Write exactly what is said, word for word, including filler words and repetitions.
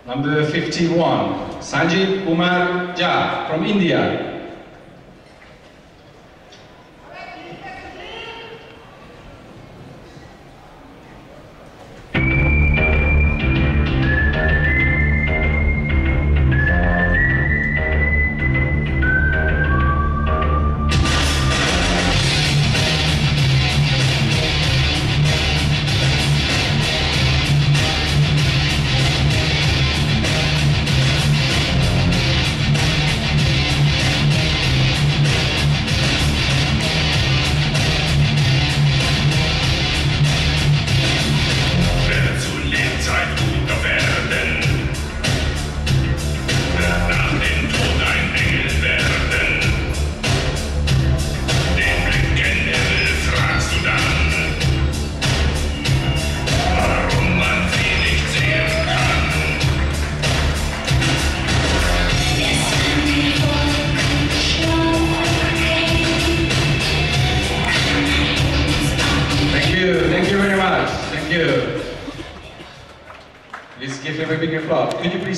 Number fifty-one, Sanjeev Kumar Jha from India. Thank you very much. Thank you. Please give him a big applause. Could you please